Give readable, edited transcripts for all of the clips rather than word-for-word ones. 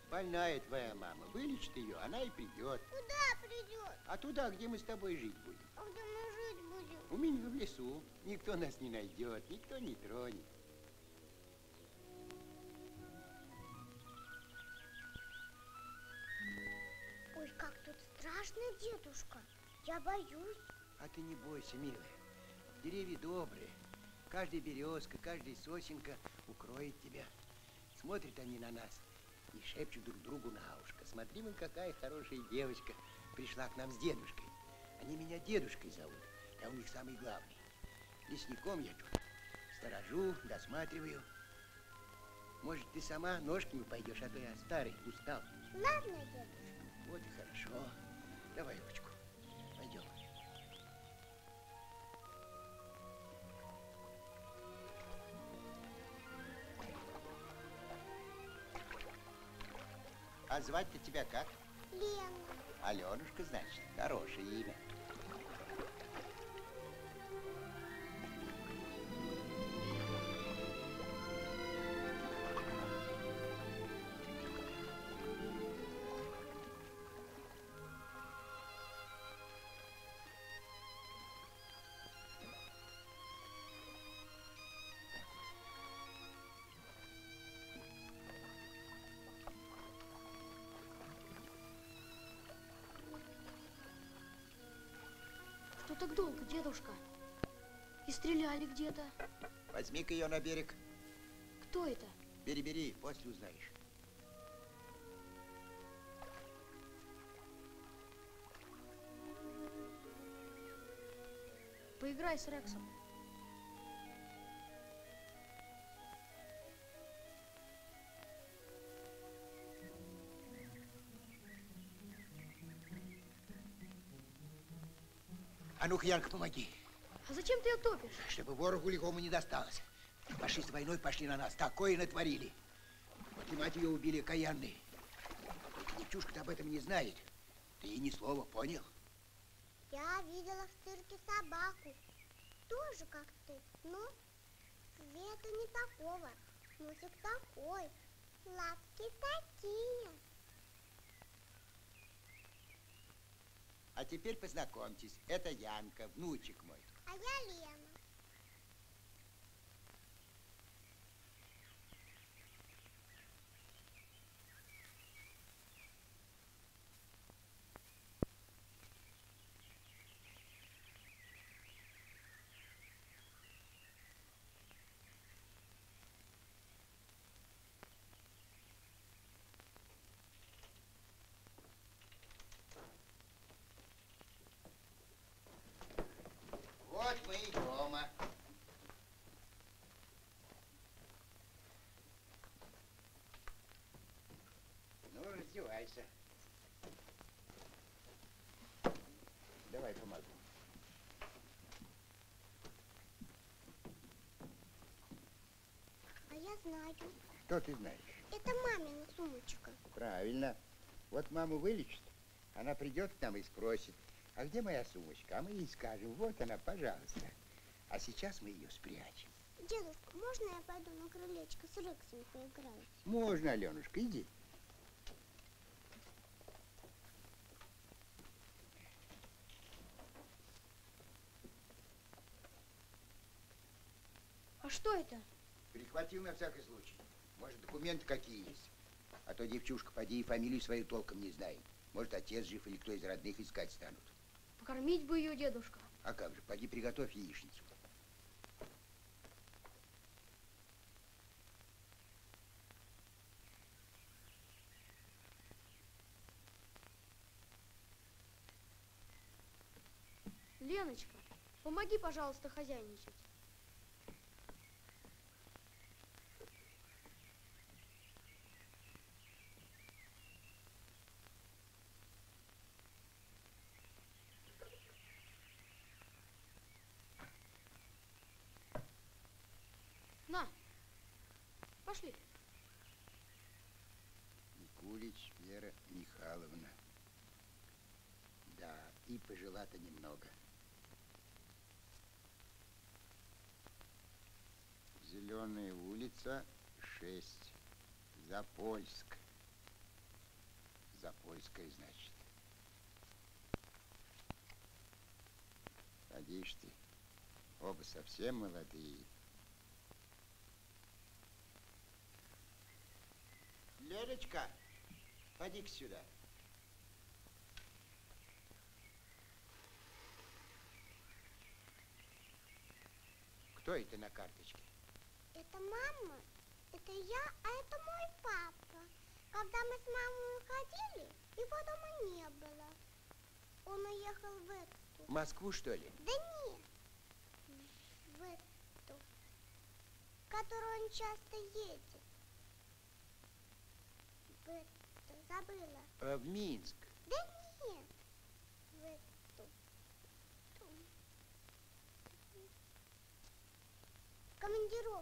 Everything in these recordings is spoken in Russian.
Больная твоя мама. Вылечит ее, она и придет. Куда придет? А туда, где мы с тобой жить будем. А где мы жить будем? У меня в лесу. Никто нас не найдет, никто не тронет. Ой, как тут страшно, дедушка. Я боюсь. А ты не бойся, милая. Деревья добрые. Каждая березка, каждая сосенка укроет тебя. Смотрят они на нас и шепчут друг другу на ушко. Смотри, вон какая хорошая девочка пришла к нам с дедушкой. Они меня дедушкой зовут. Я у них самый главный. Лесником я тут. Сторожу, досматриваю. Может, ты сама ножками пойдешь, а то я старый, устал. Ладно, дедушка. Вот и хорошо. Давай ручку. Пойдем. А звать-то тебя как? Лена. Аленушка, значит. Хорошее имя. Что так долго, дедушка? И стреляли где-то. Возьми-ка ее на берег. Кто это? Бери, после узнаешь. Поиграй с Рексом. А ну-ка, Янка, помоги. А зачем ты ее топишь? Чтобы ворогу лихому не досталось. Фашисты войной пошли на нас, такое натворили. Вот и мать ее убили окаянные. Только девчушка-то об этом не знает. Ты ей ни слова, понял? Я видела в цирке собаку. Тоже как ты. Но цвета не такого. Носик такой. Лапки такие. А теперь познакомьтесь. Это Янка, внучек мой. А я Лена. Вот мы и дома. Ну, раздевайся. Давай помогу. А я знаю. Что ты знаешь? Это мамина сумочка. Правильно. Вот маму вылечит, она придет к нам и спросит, а где моя сумочка? А мы ей скажем, вот она, пожалуйста. А сейчас мы ее спрячем. Дедушка, можно я пойду на крылечко с Рексом поиграю? Можно, Аленушка, иди. А что это? Перехватил на всякий случай. Может, документы какие есть. А то девчушка, поди и фамилию свою толком не знает. Может, отец жив или кто из родных искать станут. Покормить бы ее, дедушка. А как же, поди приготовь яичницу. Леночка, помоги, пожалуйста, хозяйничать. На, пошли. Никулич Вера Михайловна. Да, и пожила-то немного. Зеленая улица, 6. Запольск. Запольская, значит. Подишь ты, оба совсем молодые. Леночка, поди-ка сюда. Кто это на карточке? Это мама, это я, а это мой папа. Когда мы с мамой уходили, его дома не было. Он уехал в эту. В Москву, что ли? Да нет, в эту, в которую он часто едет. В эту, забыла. В Минск. Да нет, в эту. Командировку.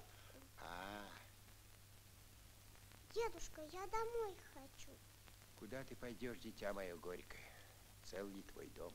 Дедушка, я домой хочу. Куда ты пойдешь, дитя мое горькое? Цел ли твой дом?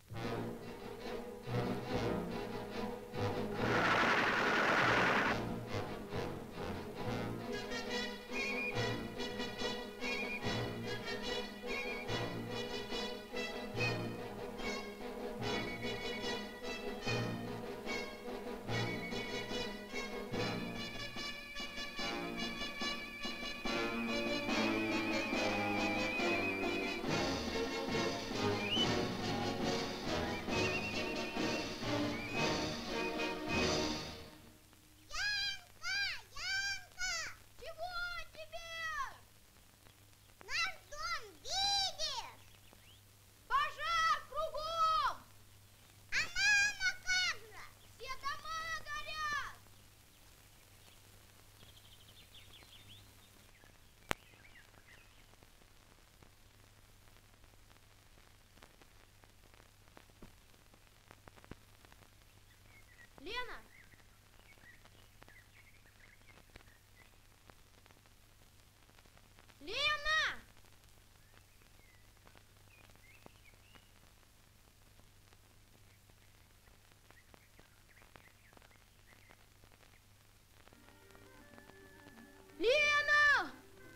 Лена! Лена! Лена!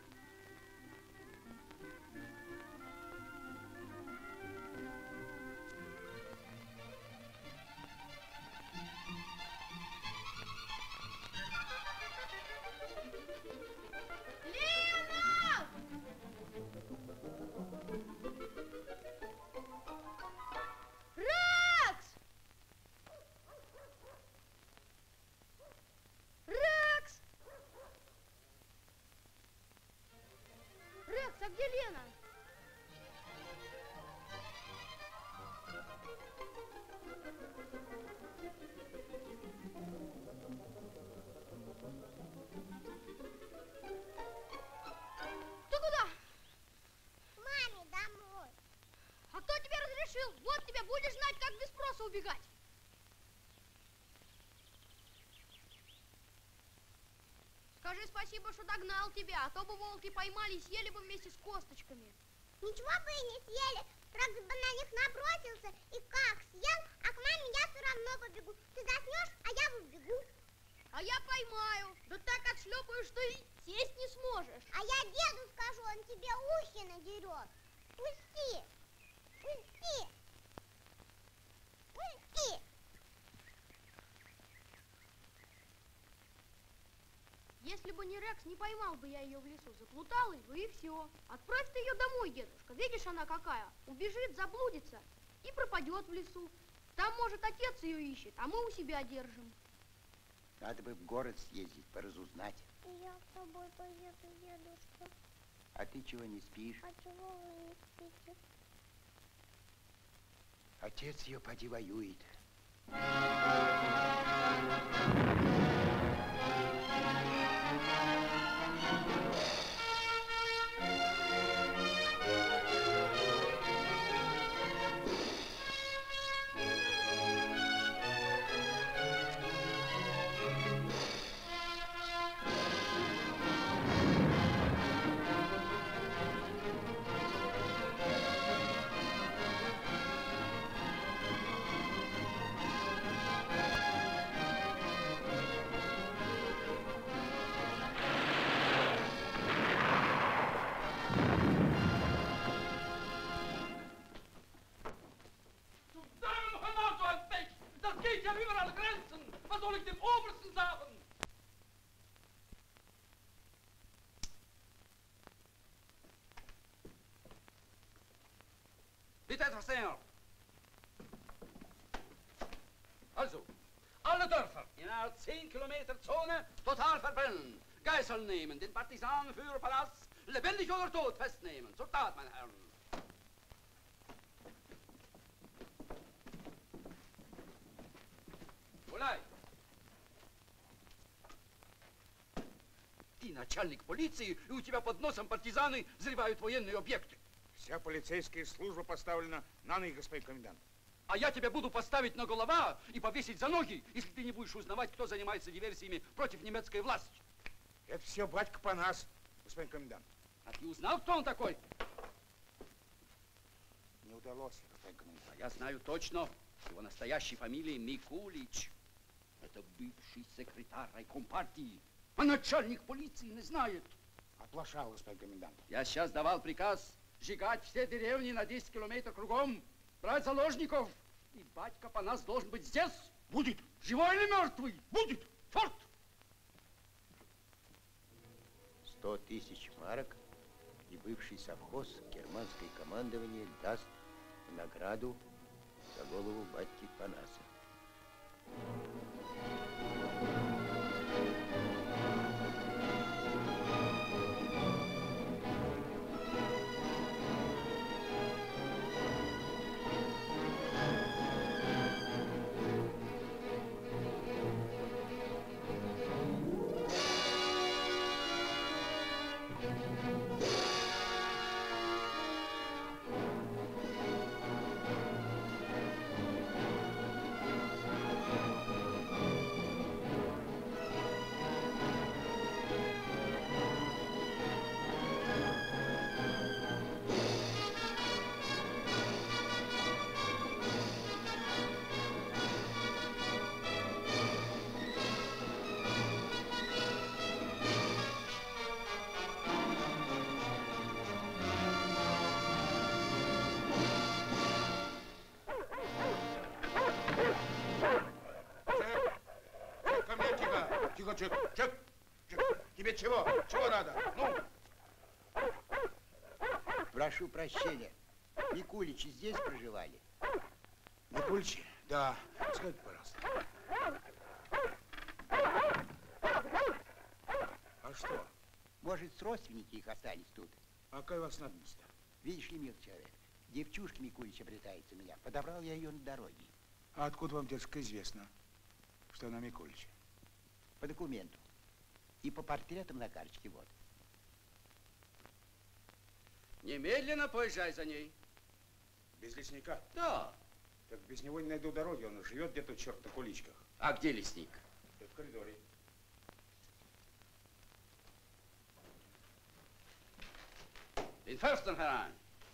Рекс! Рекс! Рекс, а где Лена? Ты куда? К маме домой. А кто тебе разрешил? Вот тебе, будешь знать, как без спроса убегать. Скажи спасибо, что догнал тебя, а то бы волки поймали и съели бы вместе с косточками. Ничего бы и не съели. Правда бы на них набросился и как съел, а к маме я все равно побегу. Ты заснешь, а я убегу. А я поймаю. Да так отшлепаю, что и сесть не сможешь. А я деду скажу, он тебе ухи надерет. Пусти. Пусти. Пусти. Если бы не Рекс, не поймал бы я ее в лесу. Заплуталась бы и все. Отправь ты ее домой, дедушка. Видишь, она какая. Убежит, заблудится и пропадет в лесу. Там, может, отец ее ищет, а мы у себя держим. Надо бы в город съездить, поразузнать. Я с тобой поеду, дедушка. А ты чего не спишь? А чего вы не спите? Отец ее поди воюет. Bitte etwas näher. Also, alle Dörfer in einer 10 Kilometer Zone total verbrennen. Geiseln nehmen, den Partisanenführerpalast lebendig oder tot festnehmen. Zur Tat, meine Herren. Гуляй! Ты начальник полиции, и у тебя под носом партизаны взрывают военные объекты. Вся полицейская служба поставлена на ноги, господин комендант. А я тебя буду поставить на голова и повесить за ноги, если ты не будешь узнавать, кто занимается диверсиями против немецкой власти. Это все батька Панас, господин комендант. А ты узнал, кто он такой? Не удалось, господин комендант. А я знаю точно, его настоящей фамилия Микулич. Это бывший секретарь райком партии. А начальник полиции не знает. Оплошал, господин комендант. Я сейчас давал приказ сжигать все деревни на 10 километров кругом, брать заложников. И батька Панас должен быть здесь. Будет. Живой или мертвый? Будет. Форт! 100 000 марок, и бывший совхоз германское командование даст в награду за голову батьки Панаса. Чек! Тебе чего? Чего надо? Ну? Прошу прощения. Микуличи здесь проживали? Микуличи? Да. Скажите, пожалуйста. А что? Может, родственники их остались тут? А какая у вас надобность-то? Видишь ли, милый человек, девчушка Микулича обретается у меня. Подобрал я ее на дороге. А откуда вам, дедушка, известно, что она Микулича? По документу. И по портретам на карточке, вот. Немедленно поезжай за ней. Без лесника? Да. Так без него не найду дороги, он живет где-то, черт, на куличках. А где лесник? В коридоре. Den Försten herein.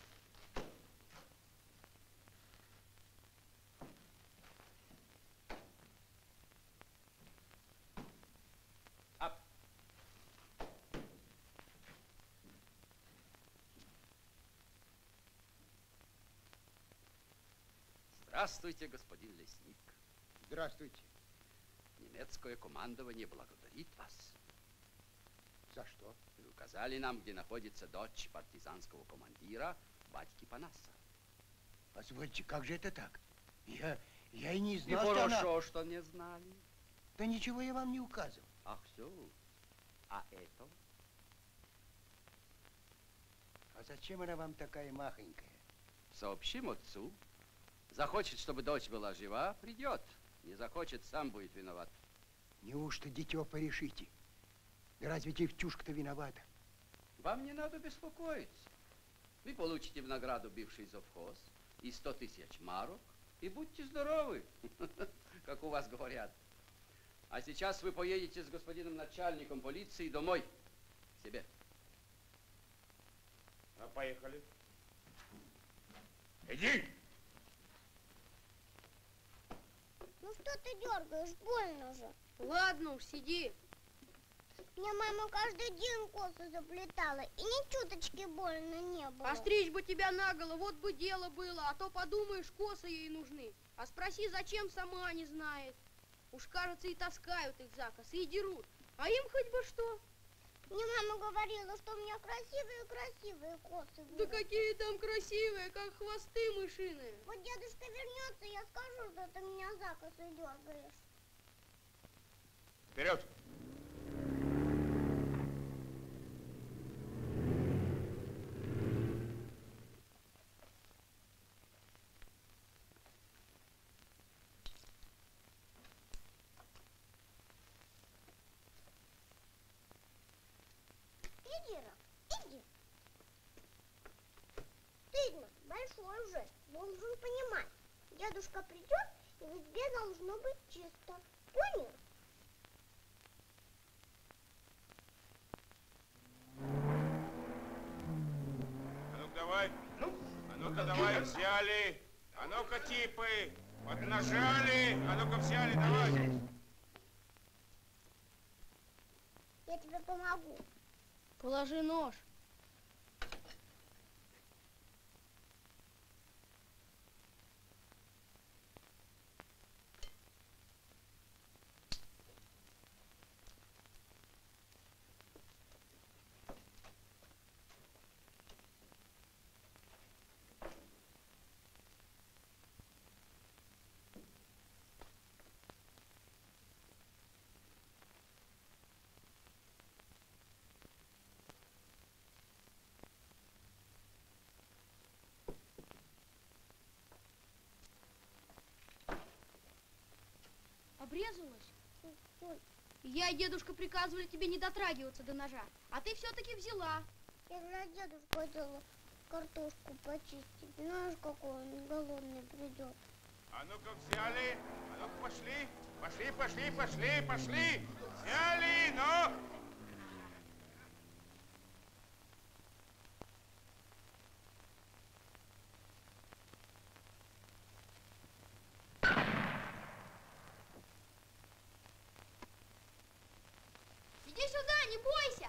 Ab. Здравствуйте, господин лесник. Здравствуйте. Немецкое командование благодарит вас. За что? Вы указали нам, где находится дочь партизанского командира батьки Панаса. Позвольте, как же это так? Я и не И знал, что хорошо, она... что не знали. Да ничего я вам не указывал. Ах, все. А это? А зачем она вам такая махонькая? Сообщим отцу. Захочет, чтобы дочь была жива, придет. Не захочет, сам будет виноват. Неужто дитё порешите? Да разве девчушка-то виновата? Вам не надо беспокоиться. Вы получите в награду бывший завхоз и 100 000 марок, и будьте здоровы, как у вас говорят. А сейчас вы поедете с господином начальником полиции домой, к себе. А поехали. Иди! Ну что ты дергаешь, больно же. Ладно уж, сиди. Мне мама каждый день косы заплетала, и ни чуточки больно не было. Постричь бы тебя наголо, вот бы дело было, а то подумаешь, косы ей нужны. А спроси, зачем, сама не знает. Уж, кажется, и таскают их за косы, и дерут. А им хоть бы что. Мне мама говорила, что у меня красивые косы. Да какие там красивые, как хвосты мышиные. Вот дедушка вернется, я скажу, что ты меня за косы дергаешь. Вперед! Иди, Рок, иди. Ты, большой уже, должен понимать. Дедушка придет, и в избе должно быть чисто. Понял? А ну-ка давай. А ну-ка давай, взяли. А ну-ка типы. Поднажали. А ну-ка взяли, давай. Я тебе помогу. Положи нож. Обрезалась? Ой, Я и дедушка приказывали тебе не дотрагиваться до ножа, а ты все-таки взяла. я для дедушки хотела картошку почистить. Знаешь, какой он голодный придет. А ну-ка взяли. А ну-ка пошли. Пошли, пошли, пошли, пошли. Взяли, ну. Иди сюда, не бойся.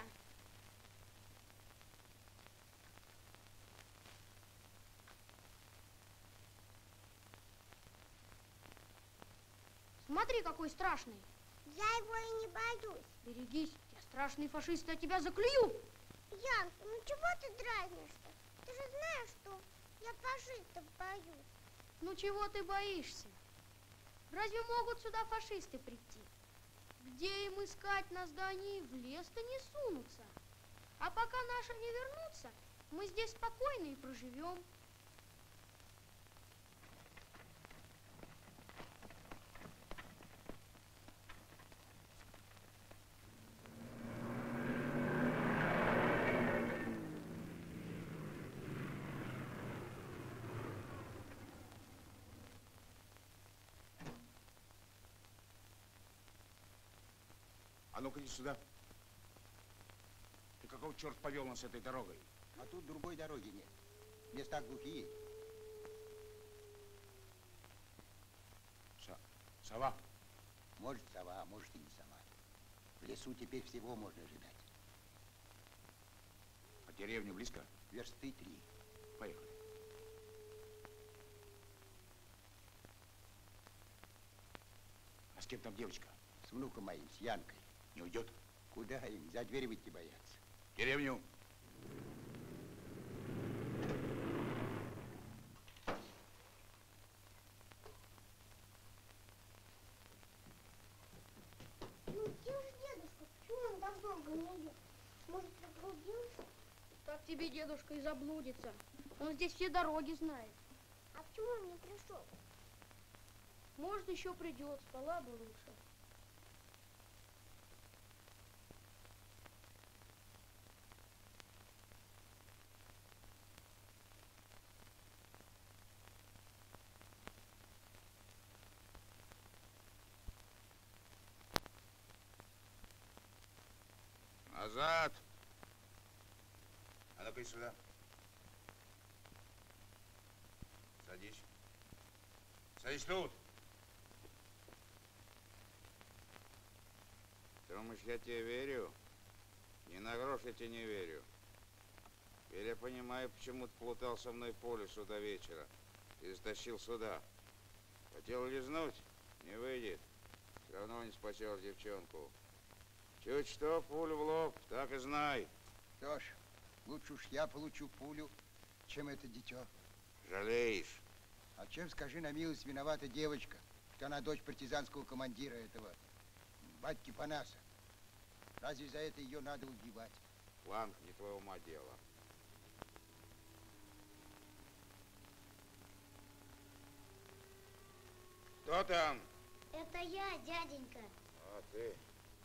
Смотри, какой страшный. Я его и не боюсь. Берегись, я страшный фашист, я тебя заклюю. Янка, ну чего ты дразнишься? Ты же знаешь, что я фашистов боюсь. Ну чего ты боишься? Разве могут сюда фашисты прийти? Где им искать нас, да они в лес-то не сунутся. А пока наши не вернутся, мы здесь спокойно и проживем. А ну-ка иди сюда. Ты какого черт повел нас этой дорогой? А тут другой дороги нет. Места глухие. Сова. Может, сова, а может и не сова. В лесу теперь всего можно ожидать. А деревня близко? Версты 3. Поехали. А с кем там девочка? С внуком моим, с Янкой. Не уйдет? Куда им? За дверь выйти боятся. Деревню. Ну где же дедушка? Почему он так долго не идет? Может, заблудился? Так тебе дедушка и заблудится. Он здесь все дороги знает. А почему он не пришел? Может, еще придет, спала бы лучше. Назад. А ну-ка и сюда. Садись. Садись тут. Думаешь, я тебе верю? Ни на грош я тебе не верю. Теперь я понимаю, почему ты плутал со мной по лесу до вечера и затащил сюда. Хотел лизнуть? Не выйдет. Все равно не спасешь девчонку. Чуть что, пулю в лоб, так и знай. Что ж, лучше уж я получу пулю, чем это дитё. Жалеешь. А чем, скажи на милость, виновата девочка, что она дочь партизанского командира этого батьки Панаса? Разве за это ее надо убивать? Ланг, не твоего ума дело. Кто там? Это я, дяденька. А ты?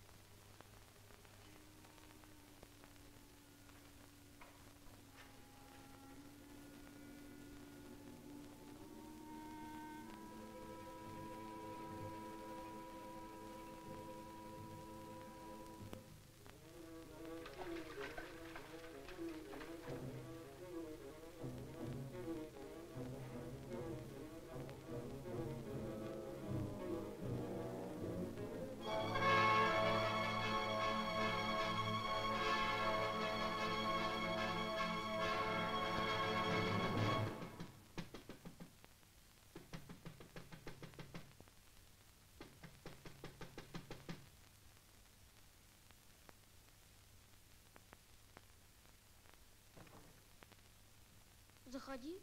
Заходи.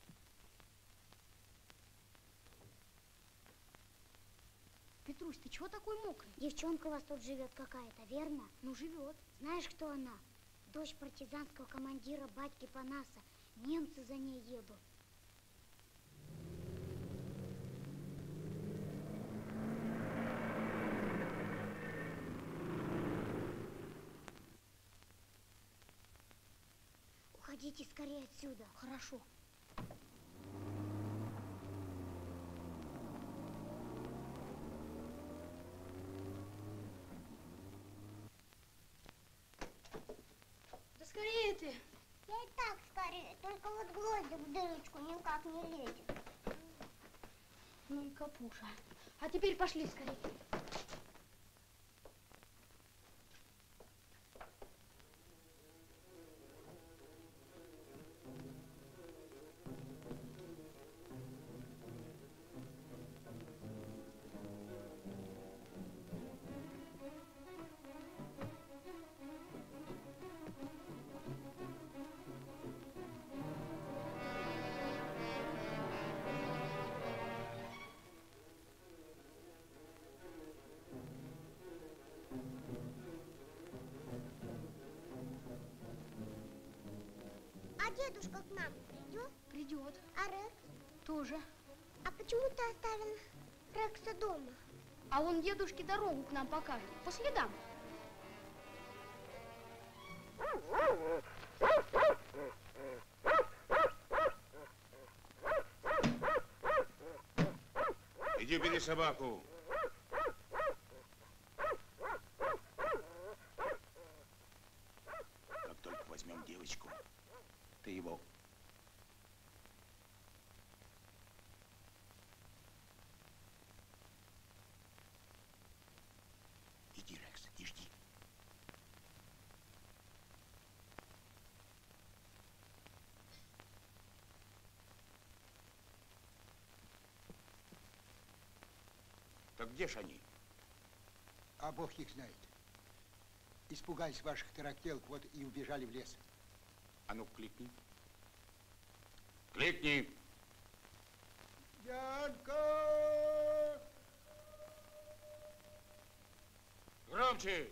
Петрусь, ты чего такой мокрый? Девчонка у вас тут живет какая-то, верно? Ну, живет. Знаешь, кто она? Дочь партизанского командира батьки Панаса. Немцы за ней едут. Уходите скорее отсюда. Хорошо. Да скорее ты. Я и так скорее, только вот гвоздик в дырочку никак не лезет. Ну и капуша. А теперь пошли скорее. А дедушка к нам придет? Придет. А Рекс? Тоже. А почему ты оставил Рекса дома? А он дедушке дорогу к нам покажет. По следам. Иди убери собаку. Как только возьмем девочку, ты его... Иди, Рекс, и жди. Так где ж они? А Бог их знает. Испугались ваших тарактелок, вот и убежали в лес. А ну, кликни. Кликни! Янка! Громче!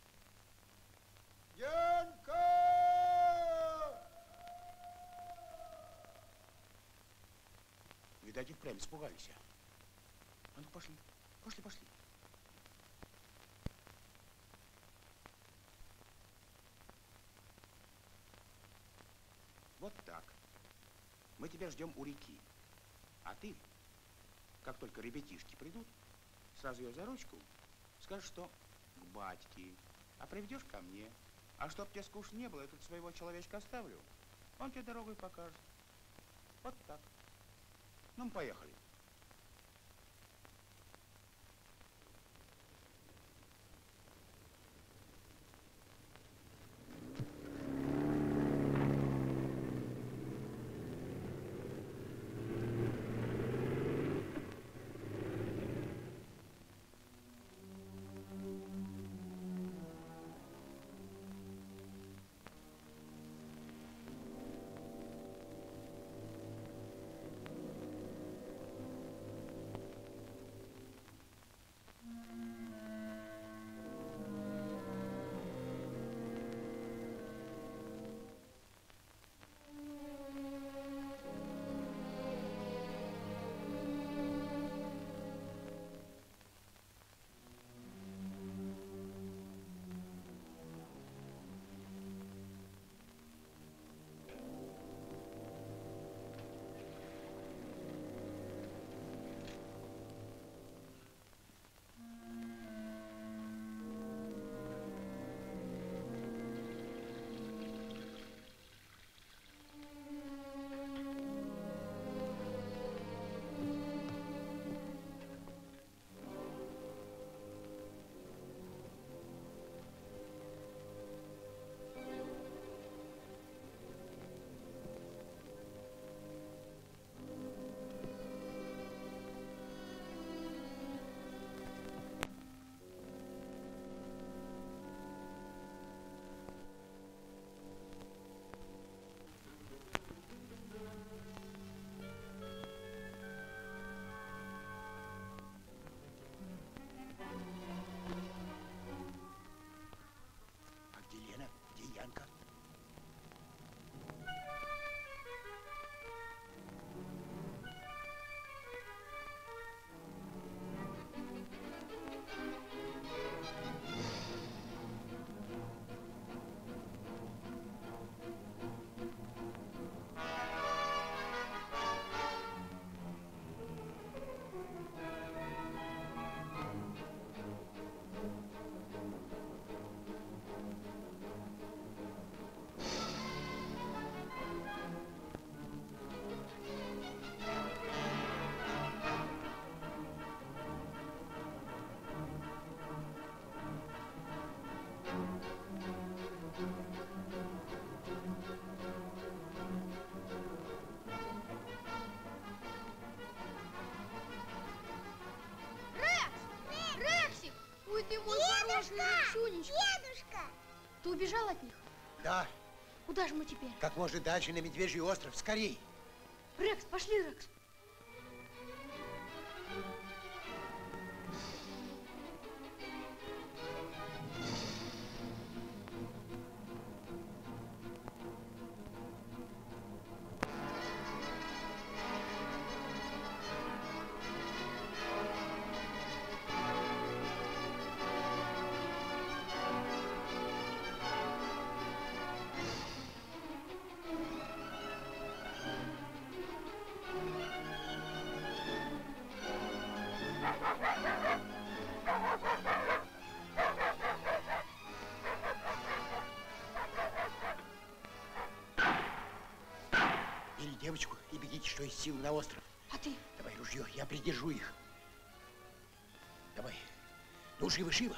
Янка! Видать, и впрямь испугались. А ну, пошли, пошли, пошли. Вот так. Мы тебя ждем у реки. А ты, как только ребятишки придут, сразу ее за ручку скажешь, что к батьке, а приведешь ко мне. А чтоб тебе скучно не было, я тут своего человечка оставлю. Он тебе дорогу и покажет. Вот так. Ну, мы поехали. убежал от них? Да, Куда же мы теперь? как можно дальше на Медвежий остров. Скорей. Рекс, пошли, Рекс. Бери девочку и бегите, что из сил, на остров. А ты? Давай ружье, я придержу их. Давай. Ну, живо, живо.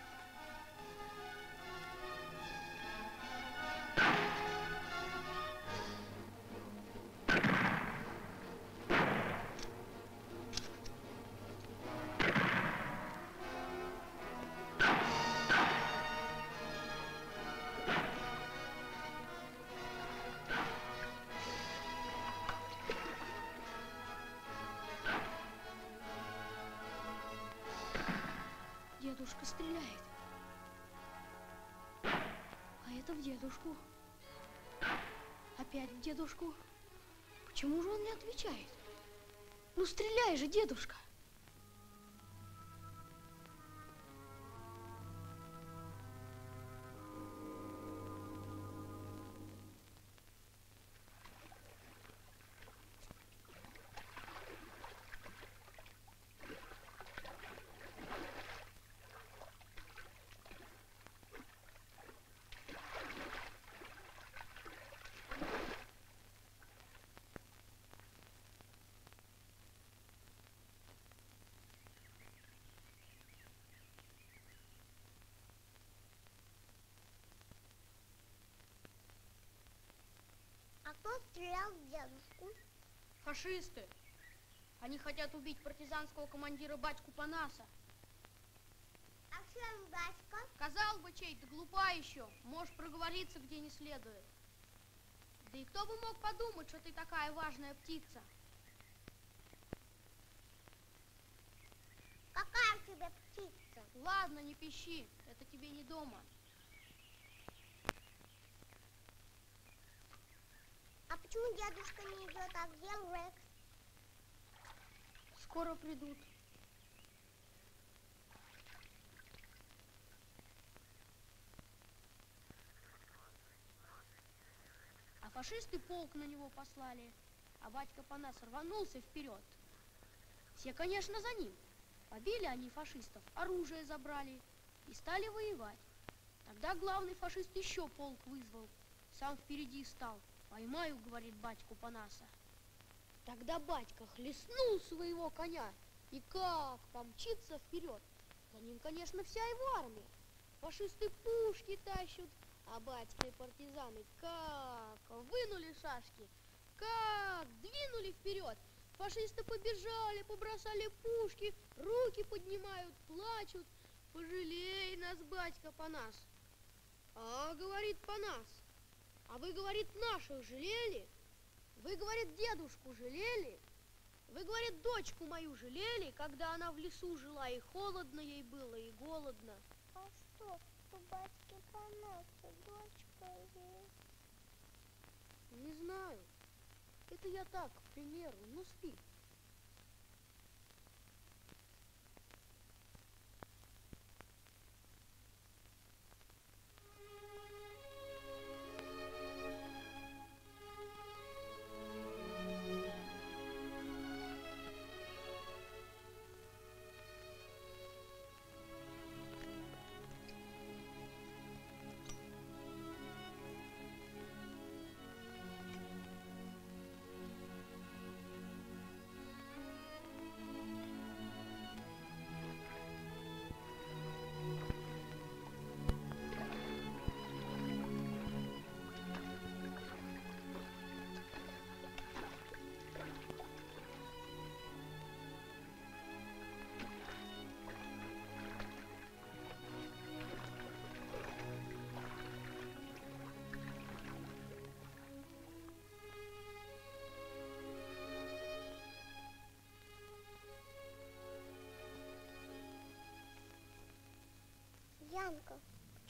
Дедушка стреляет. А это в дедушку. Опять в дедушку. Почему же он не отвечает? Ну, стреляй же, дедушка. А кто стрелял в дедушку? Фашисты. Они хотят убить партизанского командира батьку Панаса. А чем батька? Сказал бы чей-то, глупа еще. Можешь проговориться, где не следует. Да и кто бы мог подумать, что ты такая важная птица? Какая у тебя птица? Ладно, не пищи, это тебе не дома. А почему дедушка не идет, а где Рекс? Скоро придут. А фашисты полк на него послали, а батька Панас рванулся вперед. Все, конечно, за ним. Побили они фашистов, оружие забрали и стали воевать. Тогда главный фашист еще полк вызвал, сам впереди стал. Поймаю, говорит, батьку Панаса. Тогда батька хлестнул своего коня и как помчится вперед. За ним, конечно, вся его армия. Фашисты пушки тащат, а батька и партизаны как вынули шашки, как двинули вперед. Фашисты побежали, побросали пушки, руки поднимают, плачут. Пожалей нас, батька Панас. А, говорит Панас, а вы, говорит, наших жалели? Вы, говорит, дедушку жалели? Вы, говорит, дочку мою жалели, когда она в лесу жила, и холодно ей было, и голодно? А что, у батьки Панаса дочка есть? Не знаю. Это я так, к примеру. Ну, спи.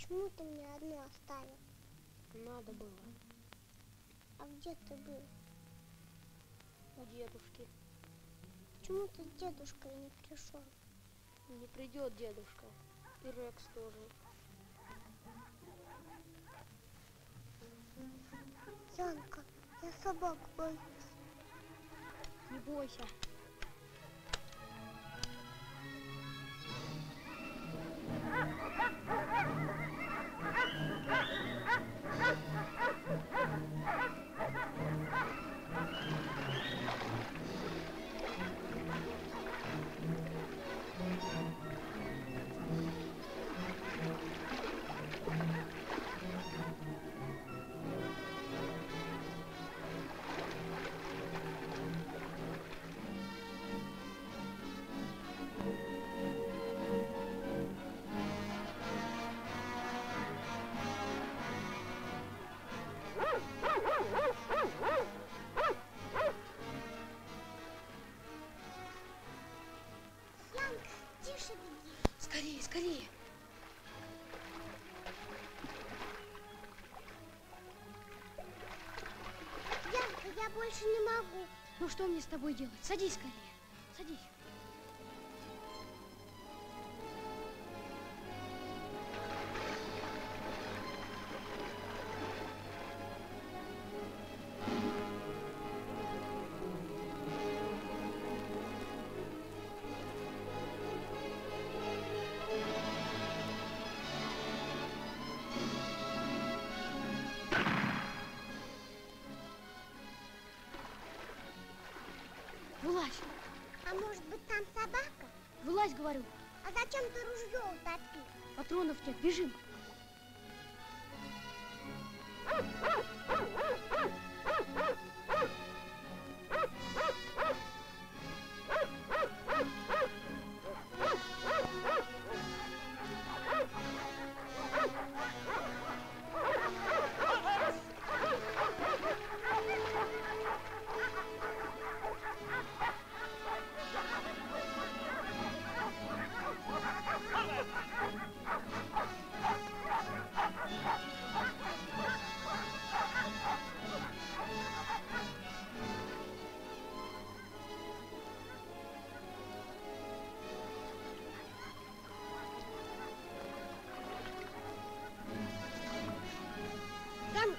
Почему ты меня одну оставил? Надо было. А где ты был? У дедушки. Почему ты с дедушкой не пришел? Не придет дедушка. И Рекс тоже. Янка, я собак боюсь. Не бойся. Янка, тише беги. Скорее, скорее. Янка, я больше не могу. Ну что мне с тобой делать? Садись скорее. Садись. Вылазь. А может быть там собака? Вылазь, говорю. А зачем ты ружье утопил? Патронов нет. Бежим. Янка,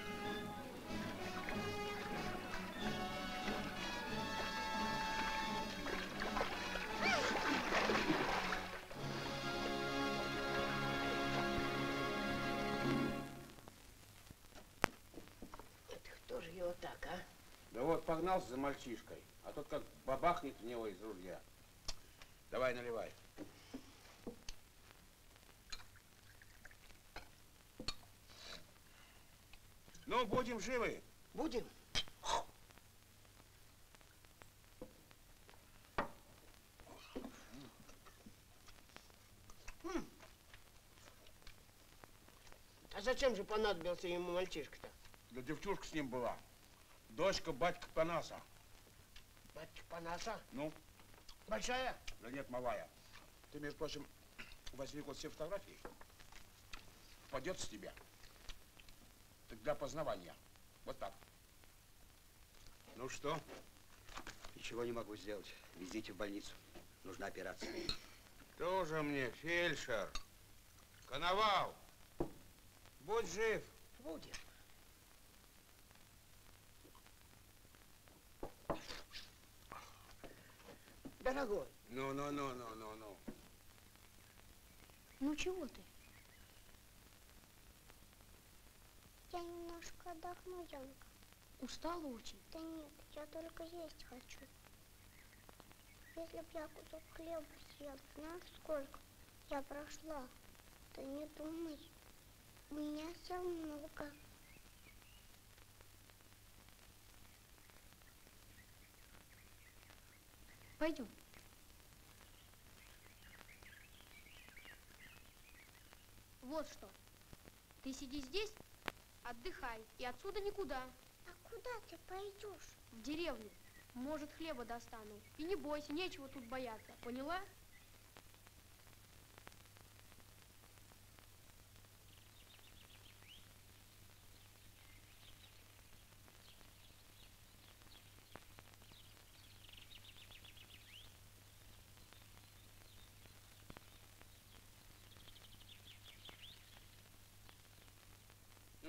Это кто же его так, а? Да вот погнался за мальчишкой, а тот как бабахнет в него из ружья. Давай, наливай. Ну, будем живы. Будем? А зачем же понадобился ему мальчишка-то? Да девчушка с ним была. Дочка батька Панаса. Батька Панаса? Ну, Большая? да нет, малая. Ты, между прочим, возьми вот все фотографии. Пойдет с тебя. Так для познавания. Вот так. Ну что? Ничего не могу сделать. Везите в больницу. Нужна операция. Тоже мне фельдшер. Коновал. Будь жив. Будем. Дорогой, Ну. Ну чего ты? я немножко отдохну, Янка. Устала очень? Да нет, я только есть хочу. Если б я кусок хлеба съел, знаешь, сколько я прошла? Ты не думай. У меня сил много. Пойдем. Вот что. Ты сиди здесь, отдыхай, и отсюда никуда. А куда ты пойдешь? В деревню. Может, хлеба достану. И не бойся, нечего тут бояться. Поняла?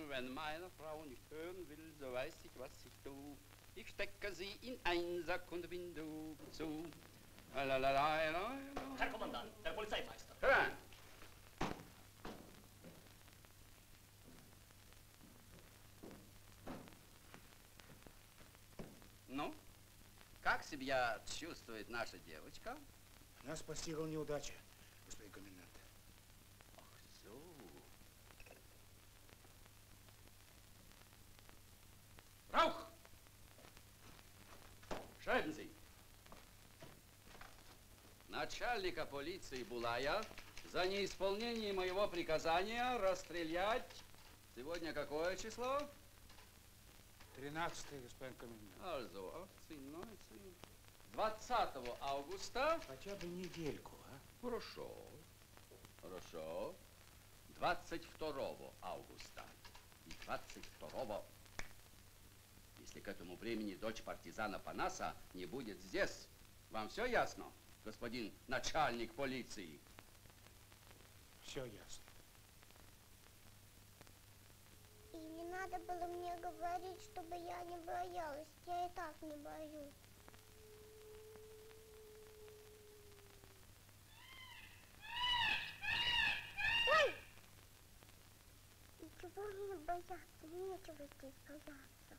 Wenn meine Frau nicht hören will, so weiß ich, was ich tu. Ich stecke sie in ein Sack und bin du zu. Herr Kommandant, der Polizeimeister. Hören! Ну, как себя чувствует наша девочка? Нас постигла неудача, господин комендант. Ах, so. Rauch! Schreiben Sie. Начальника полиции Булая за неисполнение моего приказания расстрелять. Сегодня какое число? 13-е, господин комендант. Also, 20 августа. Хотя бы недельку, а? Хорошо. Хорошо. 22 августа. И 22. Если к этому времени дочь партизана Панаса не будет здесь, вам все ясно, господин начальник полиции? Все ясно. И не надо было мне говорить, чтобы я не боялась. Я и так не боюсь. Ой! Ничего не бояться, нечего здесь бояться.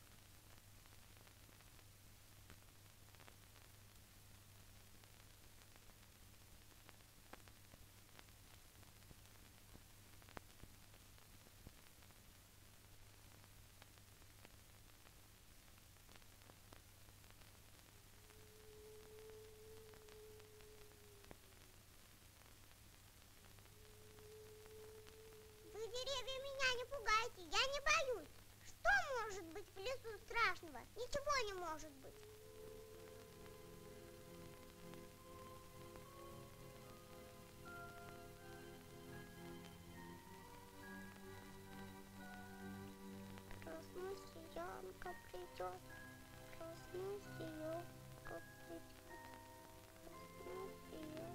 Вы, деревья, меня не пугайте, я не боюсь. Что может быть в лесу страшного? Ничего не может быть. Проснусь, Янка придет. Проснусь, Янка придет. Проснусь, Янка.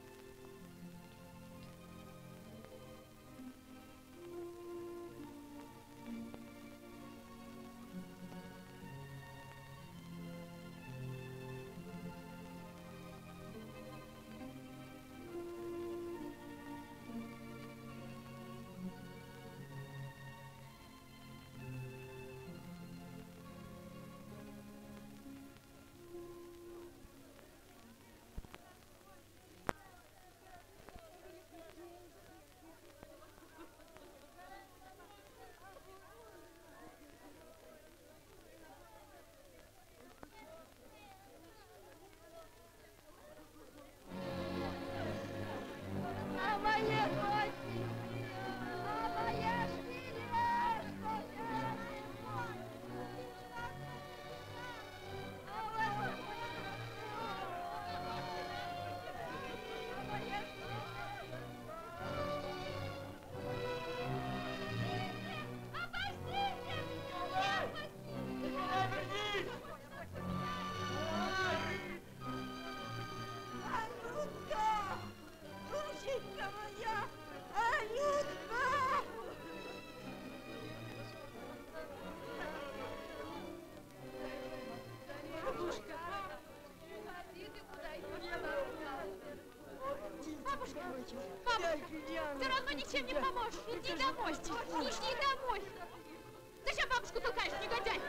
Ты равно ничем не поможешь. Иди домой. Иди домой. Зачем бабушку толкаешь, негодяй?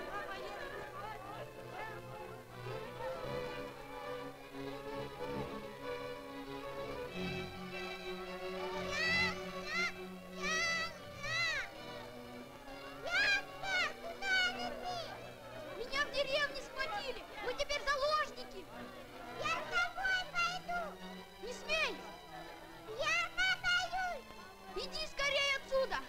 Меня в деревне схватили. Мы теперь заложники. Я с тобой пойду. Не смей. Я боюсь. Иди скорее отсюда.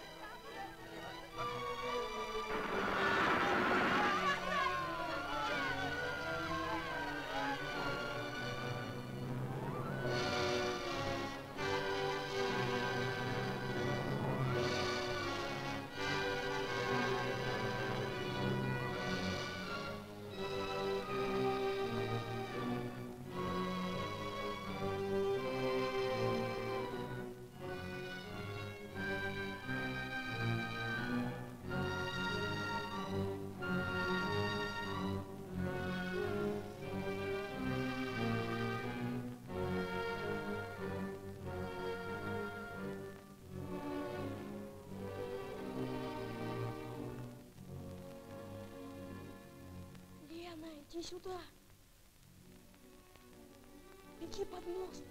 Иди сюда. Беги под мост.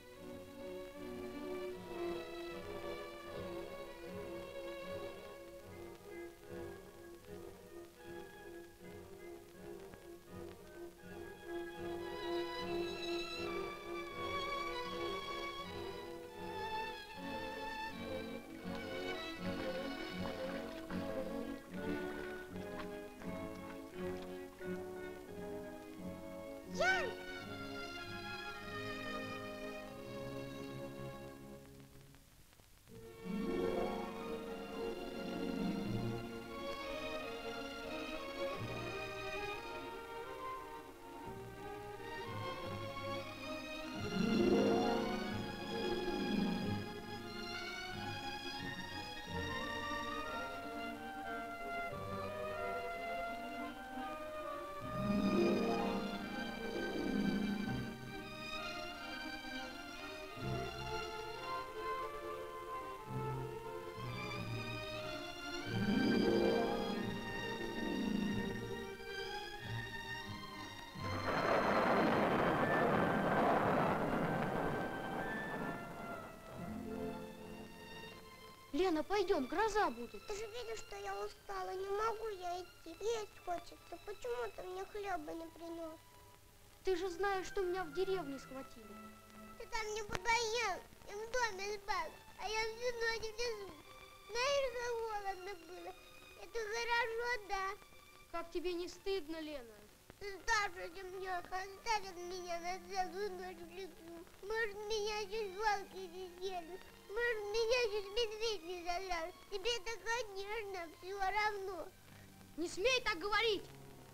Лена, пойдем, гроза будет. Ты же видишь, что я устала, не могу я идти. Есть хочется. Почему ты мне хлеба не принес? Ты же знаешь, что меня в деревне схватили. Ты там не подоел, я в доме спал, а я всю ночь в лесу. Знаешь, как холодно было? Это хорошо, да. Как тебе не стыдно, Лена? Старшая земляка оставит меня на целую ночь в лесу. Может, меня чуть волки не съели. Может, меня чуть медведь не заляжет. Тебе-то, конечно, все равно. Не смей так говорить!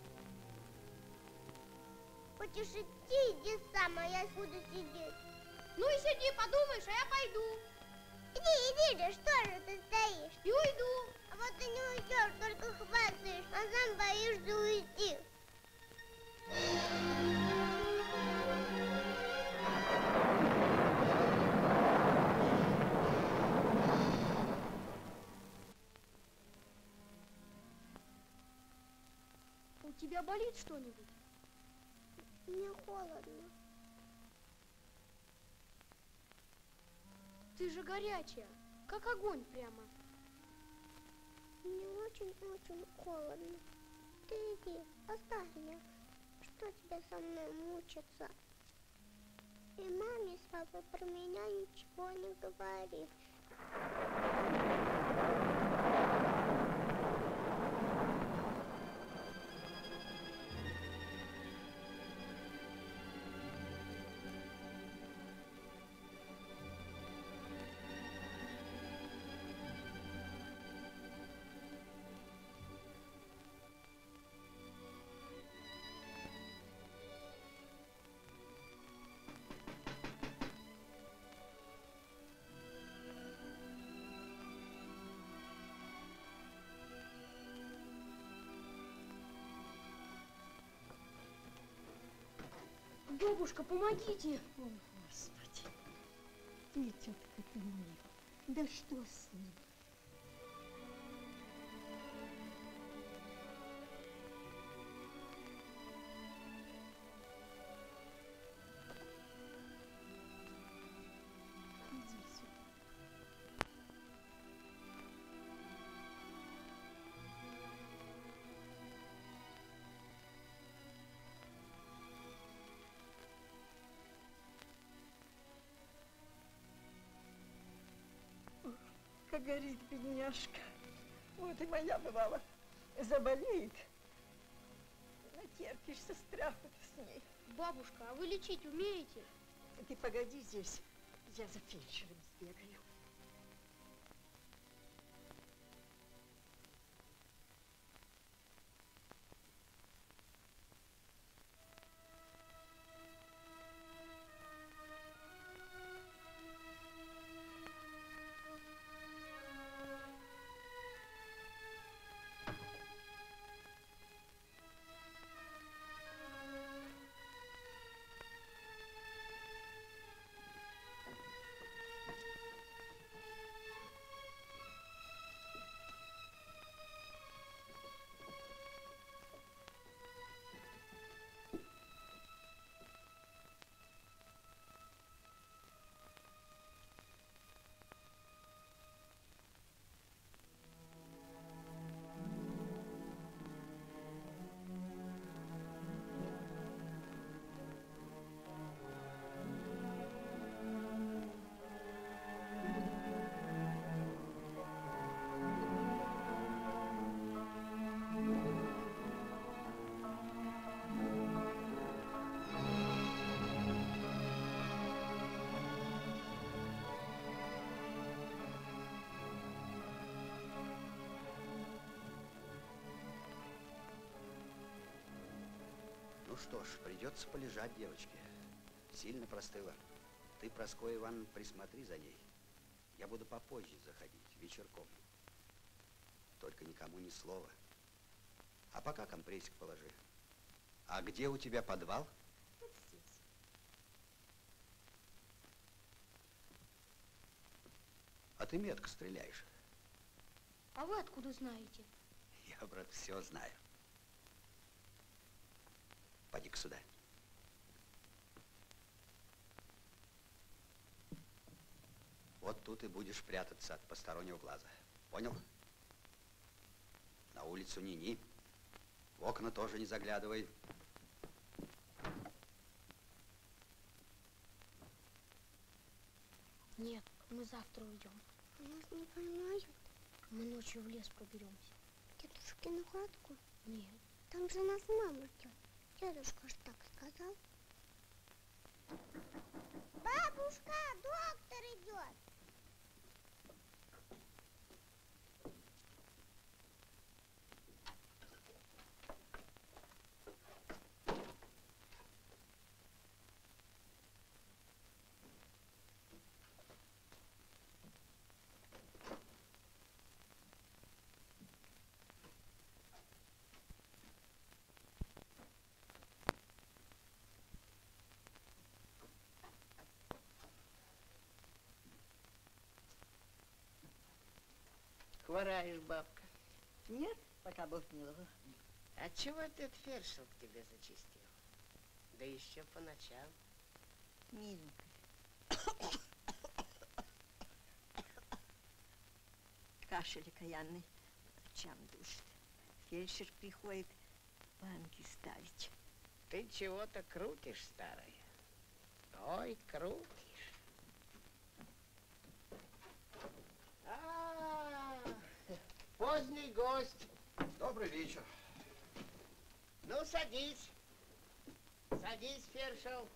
Хочешь идти, иди сам, а я буду сидеть. Ну и сиди, подумаешь, а я пойду. Иди же, что же ты стоишь? И уйду. А вот ты не уйдешь, только хватаешь, а сам боишься уйти. У тебя болит что-нибудь? Мне холодно. Ты же горячая, как огонь прямо. Мне очень-очень холодно. Ты иди, оставь меня. Что тебе со мной мучиться? И маме с папой про меня ничего не говори. Бабушка, помогите! О, Господи, ты, тетка ты моя, да что с ним? Иди сюда. Как горит бедняжка. Вот и моя бывала заболеет. Натерпишься страху-то с ней. Бабушка, а вы лечить умеете? Ты погоди здесь, я за фельдшером сбегаю. Ну что ж, придется полежать девочке. Сильно простыла. Ты, Прасковья Ивановна, присмотри за ней. Я буду попозже заходить, вечерком. Только никому ни слова. А пока компрессик положи. А где у тебя подвал? Вот здесь. А ты метко стреляешь. А вы откуда знаете? Я, брат, все знаю. Поди-ка сюда. Вот тут и будешь прятаться от постороннего глаза. Понял? На улицу ни-ни. В окна тоже не заглядывай. Нет, мы завтра уйдем. Нас не поймают. Мы ночью в лес проберемся. Дедушкину хатку? Нет. Там же нас мама ждет. Дедушка ж так сказал. Бабушка, доктор идет. Хвораешь, бабка. Нет, пока Бог миловал. А чего этот фершел к тебе зачистил? Да еще по ночам. Миленькая. Кашель окаянный ночам душит. Фельдшер приходит банки ставить. Ты чего-то крутишь, старая. Ой, крутишь. Поздний гость. Добрый вечер. Ну, садись. Садись, фершел.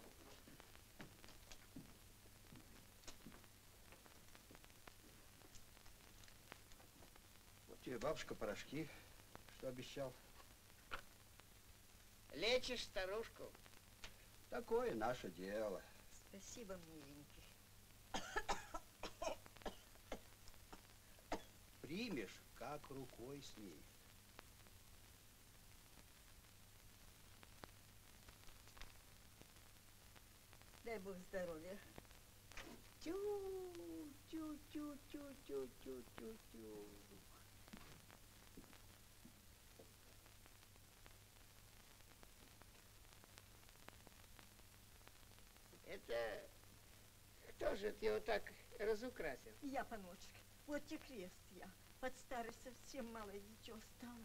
Вот тебе, бабушка, порошки, что обещал. Лечишь старушку? Такое наше дело. Спасибо, миленький. Примешь, как рукой снимет. Дай Бог здоровья. Тю-тю-тю-тю-тю-тю-тю. Это кто же его так разукрасил? Я, паночек. Вот те крест я. Под старость совсем малое дитё стало.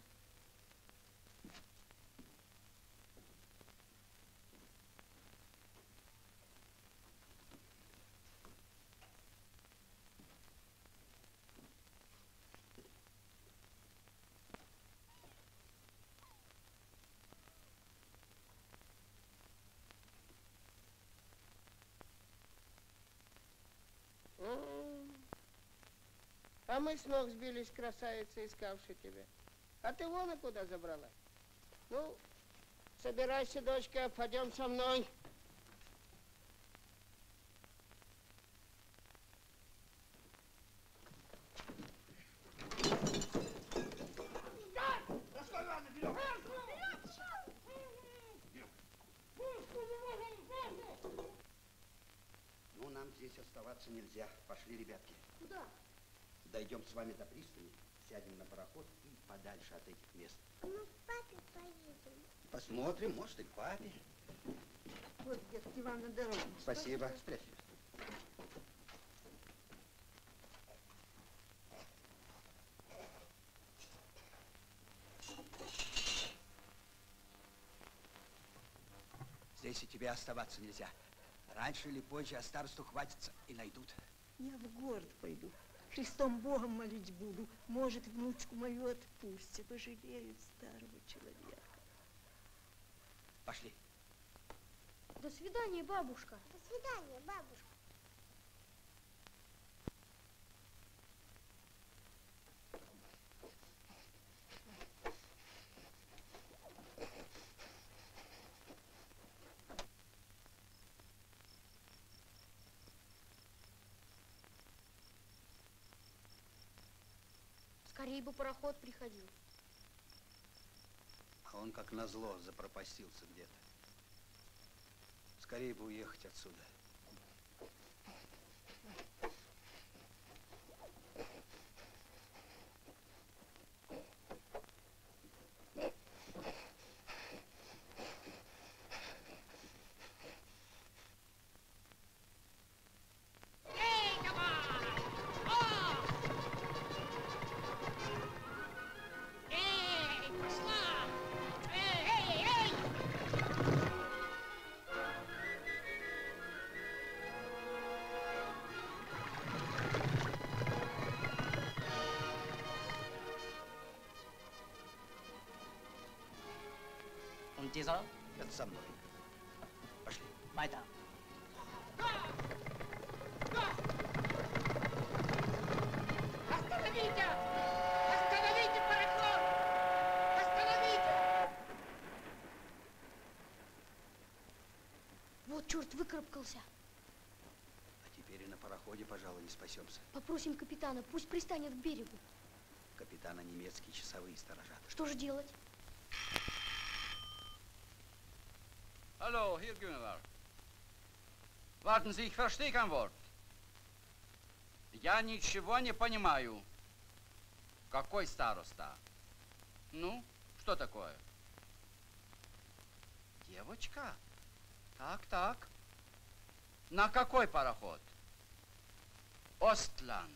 А мы с ног сбились, красавица, искавши тебя. А ты вон и куда забралась. Ну, собирайся, дочка, пойдем со мной. Ну, нам здесь оставаться нельзя. Пошли, ребятки. Куда? Дойдем с вами до пристани, сядем на пароход и подальше от этих мест. Мы к папе поедем. Посмотрим, может, и к папе. Вот, детки, вам на дорогу. Спасибо. Спрячь. Здесь и тебе оставаться нельзя. Раньше или позже, а старосту хватится и найдут. Я в город пойду. Христом Богом молить буду. Может, внучку мою отпустят. Пожалеют старого человека. Пошли. До свидания, бабушка. До свидания, бабушка. Скорее бы пароход приходил. А он, как назло, запропастился где-то. Скорее бы уехать отсюда. Und dieser? Это со мной. Пошли. Weiter. Остановите! Остановите пароход! Остановите! Вот черт выкарабкался. А теперь и на пароходе, пожалуй, не спасемся. Попросим капитана, пусть пристанет к берегу. Капитана немецкие часовые сторожат. Что же делать? Hallo, hier Günner. Warten Sie, ich verstehe kein Wort. Я ничего не понимаю. Какой староста? Ну, что такое? Девочка? Так. На какой пароход? Остланд.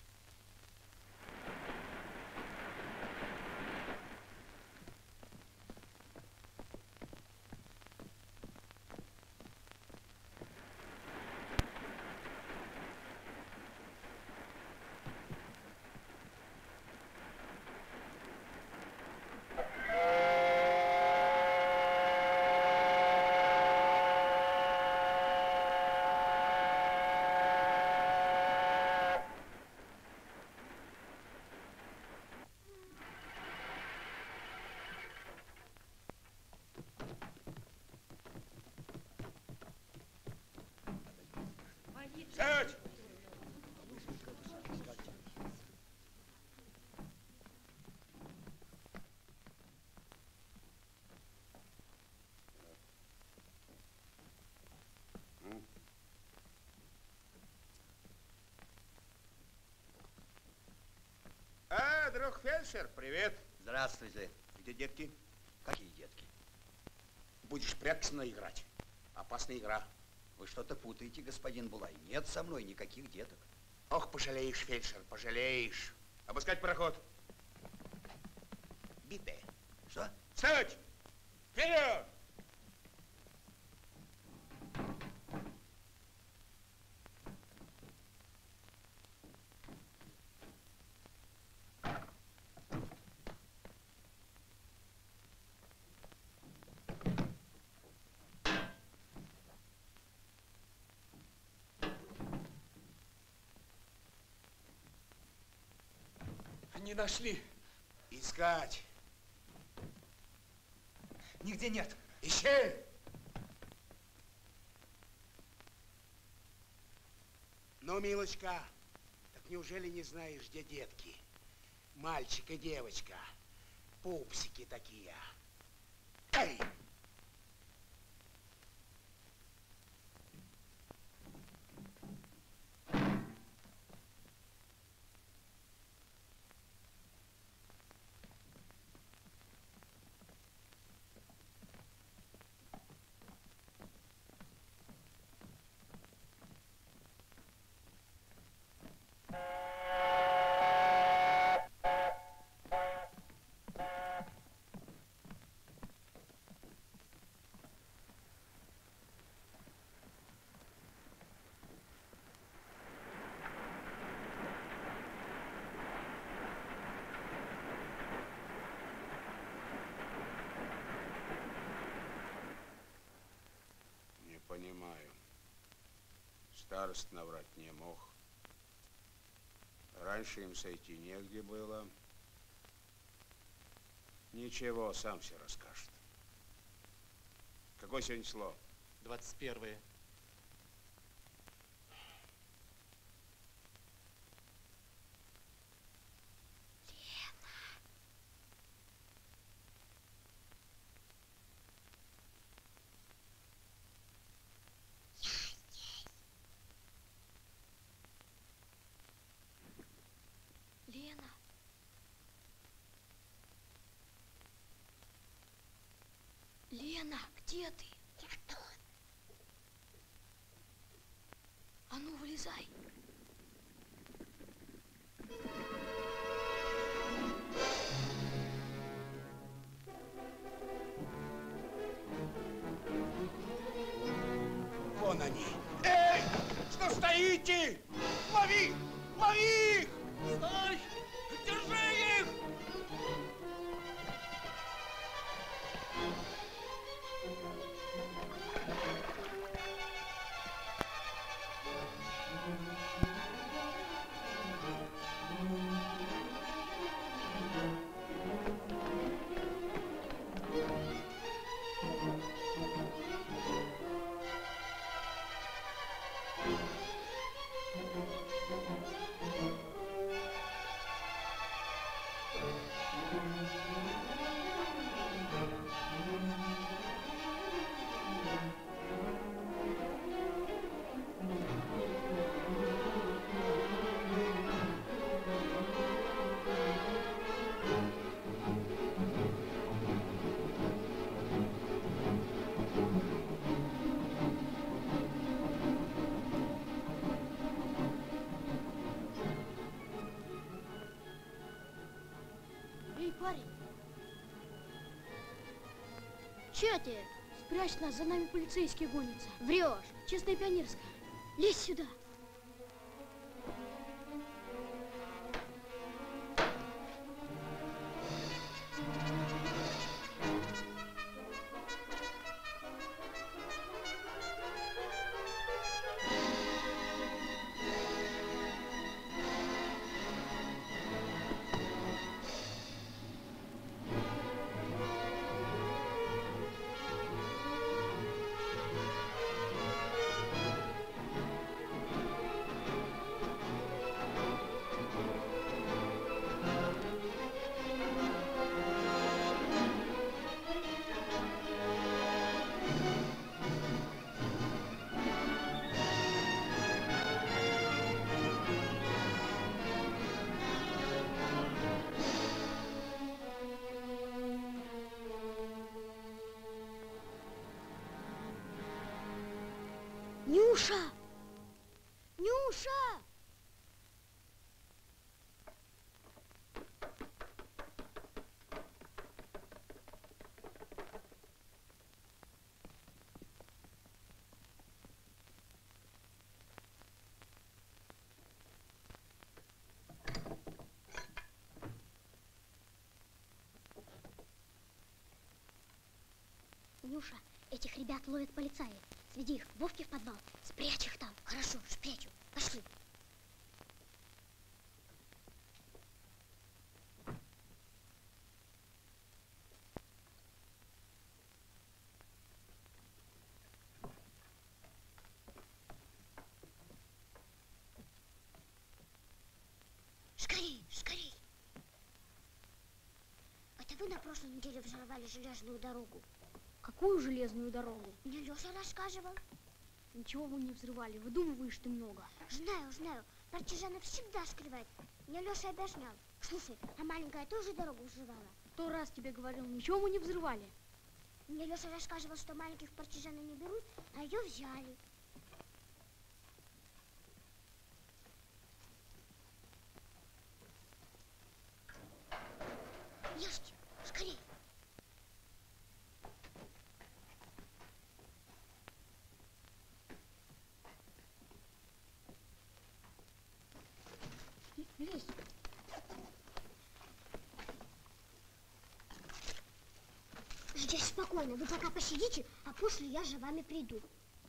Сядь! Друг фельдшер, привет. Здравствуйте. Где детки? Какие детки? Будешь прятаться играть. Опасная игра. Вы что-то путаете, господин Булай. Нет со мной никаких деток. Ох, пожалеешь, фельдшер, пожалеешь. Обыскать пароход. Битая. Что? Встать! Вперед! Не нашли. Искать. Нигде нет. Ищи! Ну, милочка, так неужели не знаешь, где детки? Мальчик и девочка. Пупсики такие. Эй! Понимаю. Старост наврать не мог. Раньше им сойти негде было. Ничего, сам все расскажет. Какое сегодня число? 21-е. Лена, где ты? Я тут. А ну, вылезай. Вон они. Эй, что стоите? Лови! Лови их! Стой! Держи их! Эй, парень! Че ты? Спрячь нас, за нами полицейские гонятся. Врешь. Честная пионерская. Лезь сюда. Нюша! Нюша! Нюша, этих ребят ловят полицаи. Сведи их к Вовке в подвал. Спрячь их там. Хорошо, спрячу. Пошли. Скорей, скорей. Это вы на прошлой неделе взорвали железную дорогу? Какую железную дорогу? Мне Леша рассказывал. Ничего вы не взрывали, выдумываешь ты много. Знаю, знаю. Партизаны всегда скрывают. Мне Леша объяснял. Слушай, а маленькая тоже дорогу взрывала? 100 раз тебе говорил, ничего мы не взрывали. Мне Леша рассказывал, что маленьких партизаны не берут, а ее взяли. Ешьте, скорее. Лезь. Здесь спокойно. Вы пока посидите, а после я за вами приду.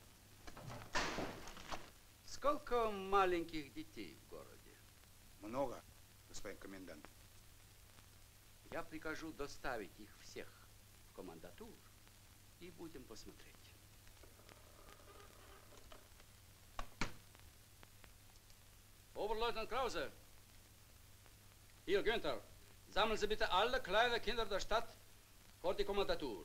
Сколько маленьких детей в городе? Много, господин комендант. Я прикажу доставить их всех в комендатуру и будем посмотреть. Oberleutnant Krause. Hier, Günther. Sammeln Sie bitte alle kleinen Kinder der Stadt vor die Kommandatur.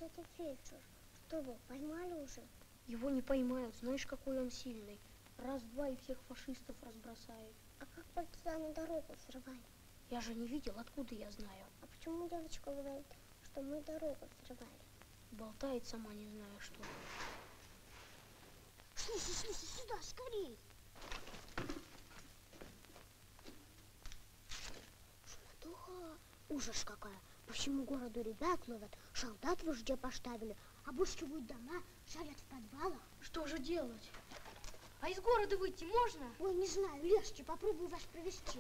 дядя Фельдшер. Что вы, поймали уже? Его не поймают, знаешь, какой он сильный. Раз-два и всех фашистов разбросает. А как партизаны дорогу взрывали? Я же не видел, откуда я знаю. А почему девочка говорит, что мы дорогу взрывали? Болтает сама не знаю что. Слушай, сюда, скорей! Шуматуха, ужас какая. По всему городу ребят ловят, солдат в ужде поставили, обыскивают дома, шарят в подвалах. Что же делать? А из города выйти можно? Ой, не знаю, легче, попробую вас провести.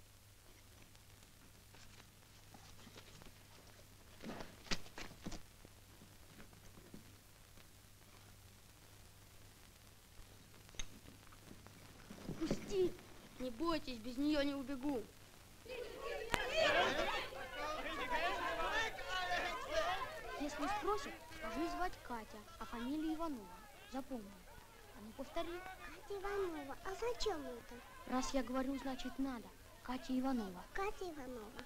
Пусти! Не бойтесь, без нее не убегу. Если спросят, скажи звать Катя, а фамилия Иванова. Запомни. А ну повтори. Катя Иванова. А зачем это? Раз я говорю, значит надо. Катя Иванова. Катя Иванова.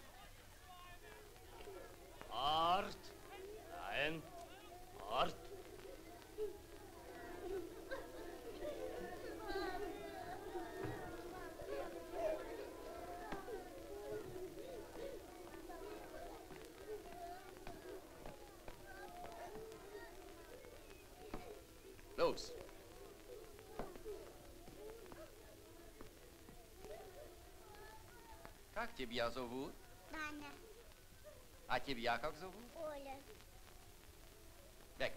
Арт. Nein. Арт. Los. Как тебя зовут? Таня. А тебя как зовут? Оля. Weg.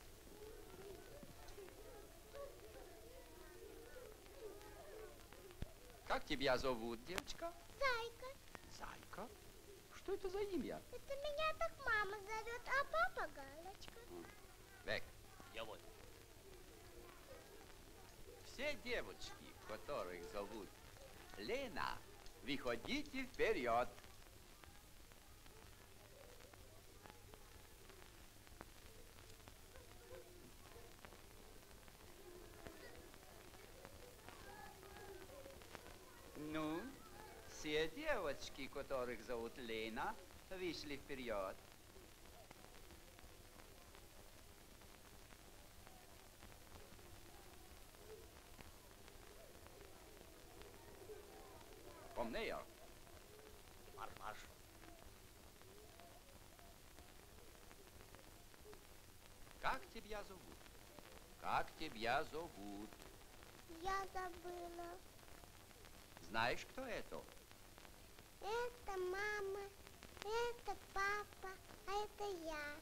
Как тебя зовут, девочка? Зайка. Зайка? Что это за имя? Это меня так мама зовет, а папа Галочка. Weg. Jawohl. Все девочки, которых зовут Лена, выходите вперед. Ну, все девочки, которых зовут Лена, вышли вперед. Помнее. Марш. Как тебя зовут? Как тебя зовут? Я забыла. Знаешь, кто это? Это мама, это папа, а это я.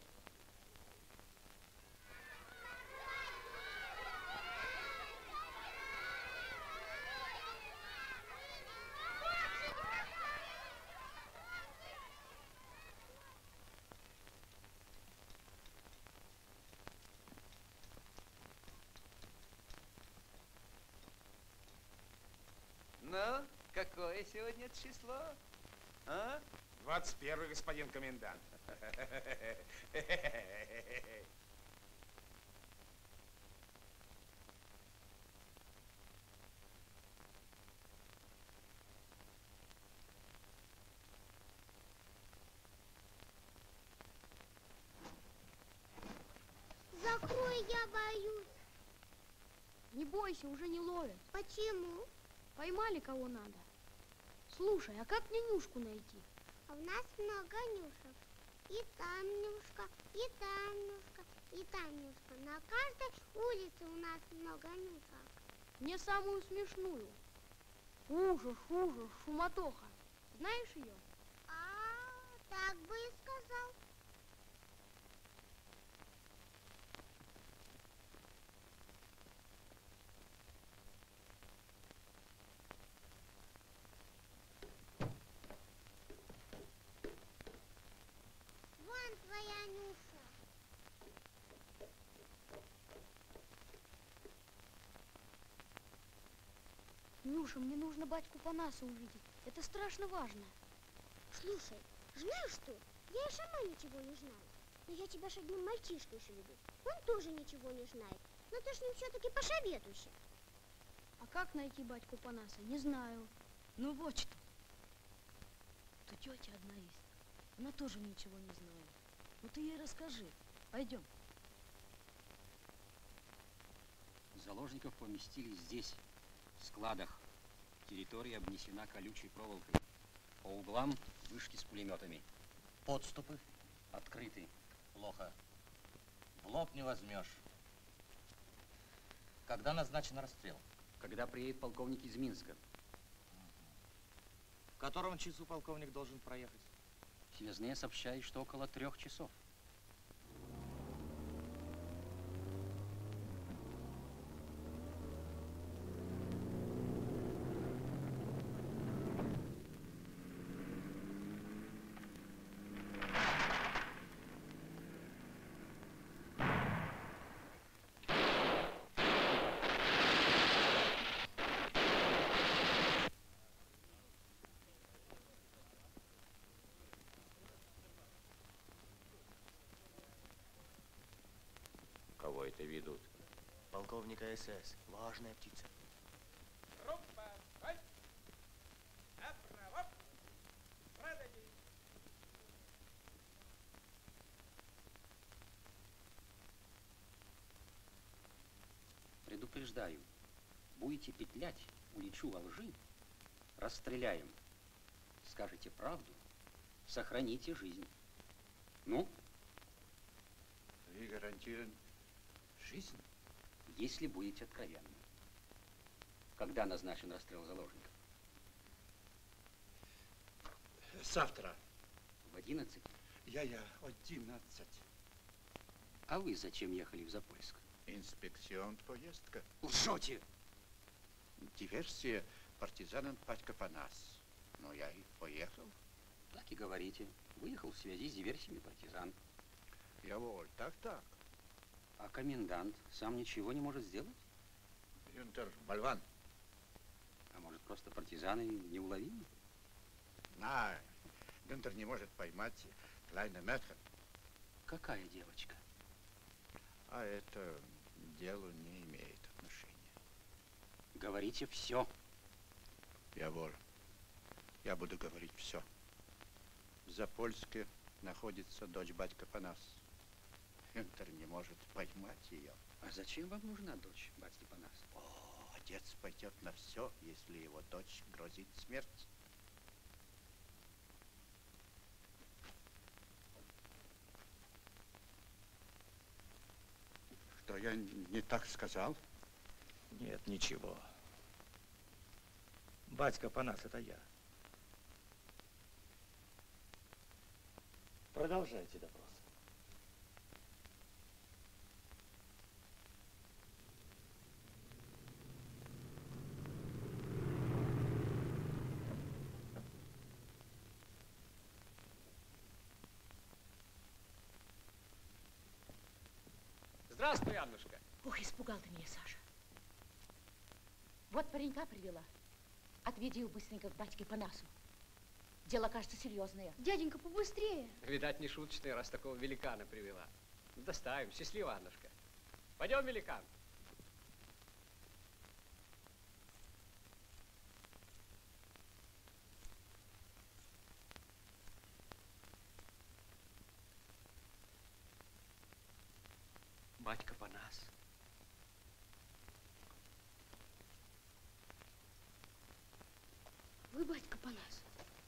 Ну, какое сегодня число? А? 21, господин комендант. Закрой, я боюсь. Не бойся, уже не ловят. Почему? Поймали кого надо. Слушай, а как мне Нюшку найти? А у нас много Нюшек. И там Нюшка, и там Нюшка, и там Нюшка. На каждой улице у нас много Нюшек. Мне самую смешную. Ужас, Шуматоха. Знаешь ее? А, так бы и сказал. Вон твоя Нюша. Нюша, мне нужно батьку Панаса увидеть. Это страшно важно. Слушай, знаешь что? Я и сама ничего не знаю. Но я тебя с одним мальчишкой сведу. Он тоже ничего не знает. Но ты с ним все-таки посоветуйся. А как найти батьку Панаса? Не знаю. Ну вот что. Тут тетя одна есть. Она тоже ничего не знает. Ну ты ей расскажи. Пойдем. Заложников поместили здесь, в складах. Территория обнесена колючей проволокой. По углам вышки с пулеметами. Подступы? Открыты. Плохо. В лоб не возьмешь. Когда назначен расстрел? Когда приедет полковник из Минска. В котором часу полковник должен проехать? Связные сообщают, что около 3 часов. Кого это ведут? Полковника СС. Важная птица. Предупреждаю, будете петлять, улечу во лжи, расстреляем. Скажете правду, сохраните жизнь. Ну? Вы гарантируете жизнь? Если будете откровенны. Когда назначен расстрел заложников? Завтра. В 11? Я 11. А вы зачем ехали в Запольск? Инспекцион поездка. Лжете! Диверсия партизанам Батька Панас. Но я и поехал. Так и говорите. Выехал в связи с диверсиями партизан. Яволь, так. А комендант сам ничего не может сделать? Юнтер Бальван. А может, просто партизаны неуловимы? Юнтер не может поймать Клайна Метха. Какая девочка? А это делу не имеет отношения. Говорите все. Яволь. Я буду говорить все. В Запольске находится дочь Батька Панас. Юнтер не может поймать ее. А зачем вам нужна дочь батьки Панас? Отец пойдет на все, если его дочь грозит смерть. Что я не так сказал? Нет, ничего. Батька Панас, это я. Продолжайте допрос. Здравствуй, Аннушка. Ох, испугал ты меня, Саша. Вот паренька привела. Отведи его быстренько к батьке Панасу. Дело, кажется, серьезное. Дяденька, побыстрее. Видать, не шуточный, раз такого великана привела. Доставим. Счастливо, Аннушка. Пойдем, великан. Батька Панас. Вы, батька Панас.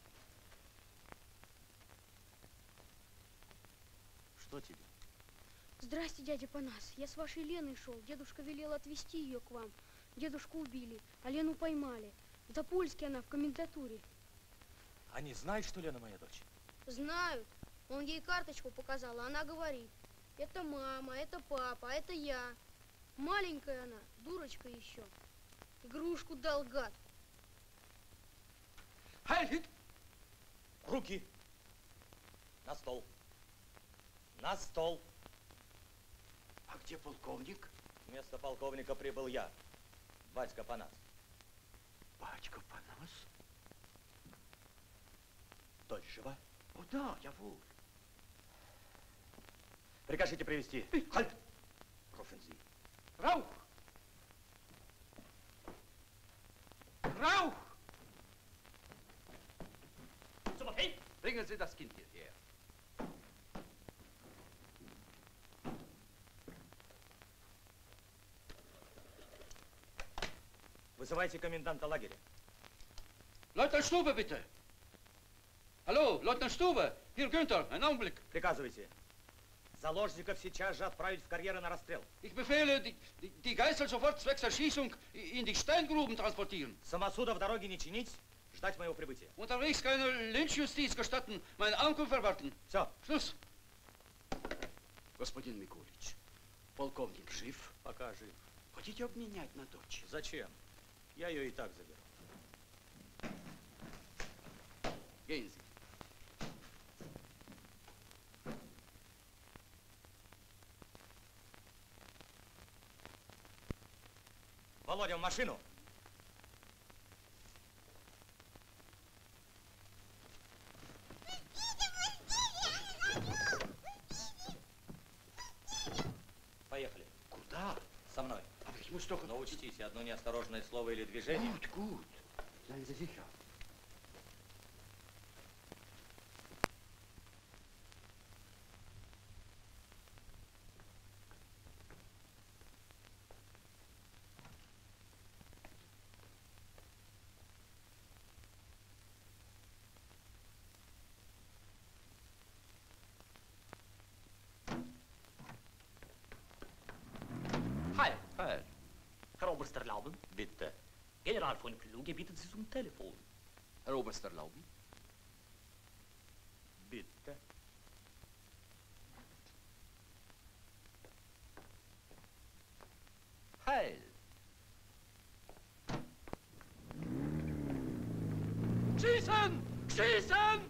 Что тебе? Здрасте, дядя Панас. Я с вашей Леной шел. Дедушка велел отвезти ее к вам. Дедушку убили, а Лену поймали. В Запольске она, в комендатуре. Они знают, что Лена моя дочь? Знают. Он ей карточку показал, а она говорит: это мама, это папа, а это я. Маленькая она, дурочка еще. Игрушку дал гад. Хальфит! Руки! На стол. На стол. А где полковник? Вместо полковника прибыл я, батька Панас. Батька Панас? Дочь жива? О, да, я вор. Прикажите привести. Хальт! Руфензи. Раух! Rauch! Bringen Sie das Kind hierher. Вызывайте коменданта лагеря. Leutnant Stube, bitte. Hallo, Leutnant Stube. Hier Günther, einen Augenblick. Приказывайте. Заложников сейчас же отправить в карьеры на расстрел. Ich befehle, die Geißel sofort zwecks Erschießung in die Steingruben transportieren. Самосуда в дороге не чинить, ждать моего прибытия. Unterwegs keine Lynchjustiz gestatten, meine Ankunft erwarten. Все. Schluss. Господин Микулич, полковник жив? Пока жив. Хотите обменять на дочь? Зачем? Я ее и так заберу. Gehen Sie. Володя, в машину. Поехали. Куда? Со мной. Aber ich muss doch... Но учтите, одно неосторожное слово или движение. Gut, gut. Seien Sie sicher. Heil. Heil. Herr Oberst erlauben? Bitte. General von Kluge bittet Sie zum Telefon. Herr Oberst erlauben? Bitte. Heil. Schießen! Schießen!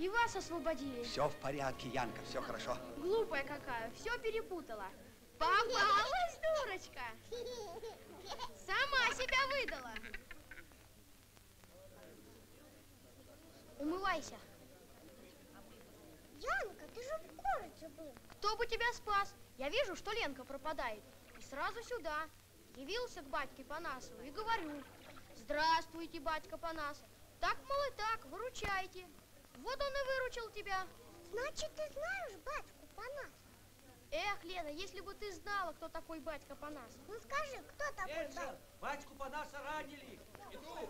И вас освободили. Все в порядке, Янка, все хорошо. Глупая какая, все перепутала. Попалась, дурочка. Сама себя выдала. Умывайся. Янка, ты же в городе был. Кто бы тебя спас? Я вижу, что Ленка пропадает. И сразу сюда. Явился к батьке Панасову и говорю: здравствуйте, батька Панас. Так, мол, и так, выручайте. Вот он и выручил тебя. Значит, ты знаешь батьку Панас? Эх, Лена, если бы ты знала, кто такой батька Панас. Ну скажи, кто такой батька? Батьку Панаса ранили. Иду.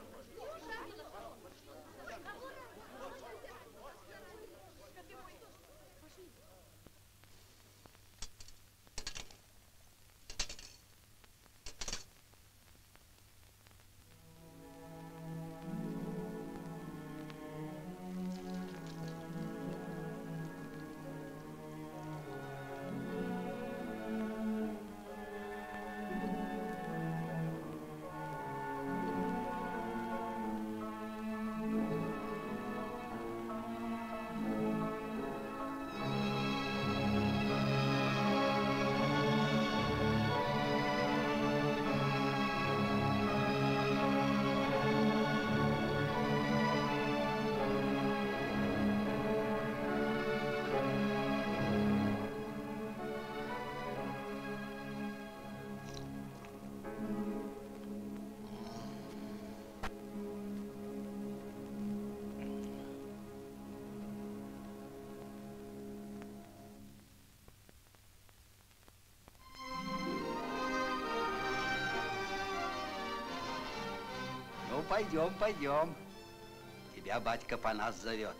Ну, пойдем, пойдем. Тебя батька Панас зовет.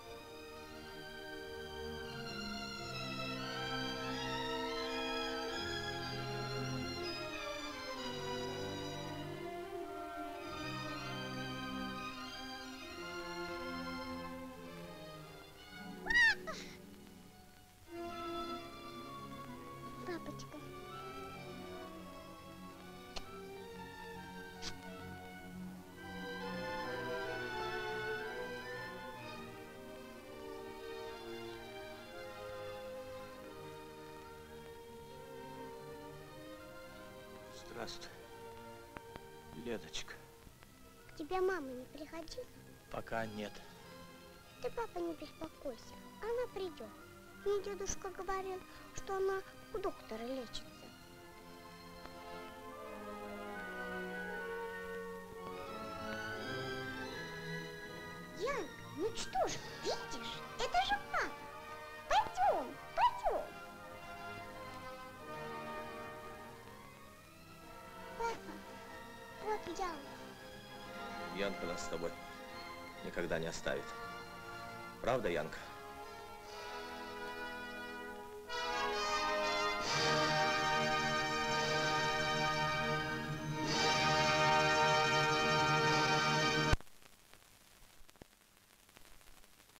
Папочка. Здравствуй, Ледочка. К тебе мама не приходила? Пока нет. Ты, папа, не беспокойся. Она придет. Мне дедушка говорил, что она у доктора лечится. Янка, ну что ж, видишь, это же папа. Пойдем, пойдем. Папа, вот Янка. Янка нас с тобой никогда не оставит. Правда, Янка?